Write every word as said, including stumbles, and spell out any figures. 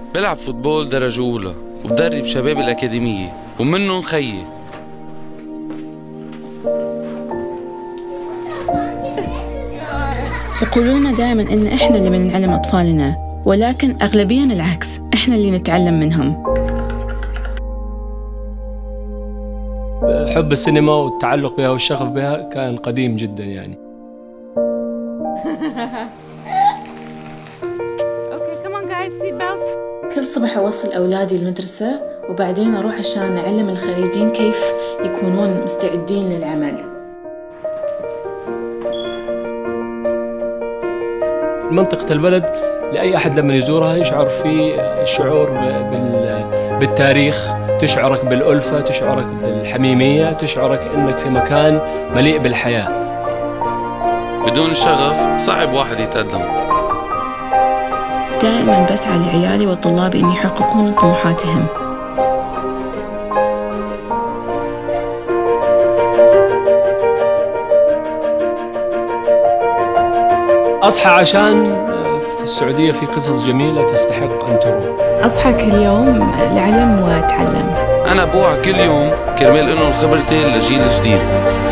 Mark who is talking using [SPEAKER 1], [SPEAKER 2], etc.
[SPEAKER 1] بلعب فوتبول درجة أولى وبدرب شباب الأكاديمية ومنهم خيي.
[SPEAKER 2] يقولون دائما إن إحنا اللي بنعلم أطفالنا، ولكن أغلبياً العكس، إحنا اللي نتعلم منهم.
[SPEAKER 3] حب السينما والتعلق بها والشغف بها كان قديم جدا يعني.
[SPEAKER 2] كل صبح أوصل أولادي المدرسة وبعدين أروح عشان أعلم الخريجين كيف يكونون مستعدين للعمل.
[SPEAKER 3] منطقة البلد لأي أحد لما يزورها يشعر في الشعور بالتاريخ، تشعرك بالألفة، تشعرك بالحميمية، تشعرك إنك في مكان مليء بالحياة.
[SPEAKER 1] بدون الشغف صعب واحد يتقدم.
[SPEAKER 2] دائما بسعى لعيالي وطلابي أن يحققون طموحاتهم.
[SPEAKER 3] أصحى عشان في السعودية في قصص جميلة تستحق أن تروى.
[SPEAKER 2] أصحى كل يوم لعلم وأتعلم.
[SPEAKER 1] أنا بوعى كل يوم كرمال إنه خبرتي لجيل جديد.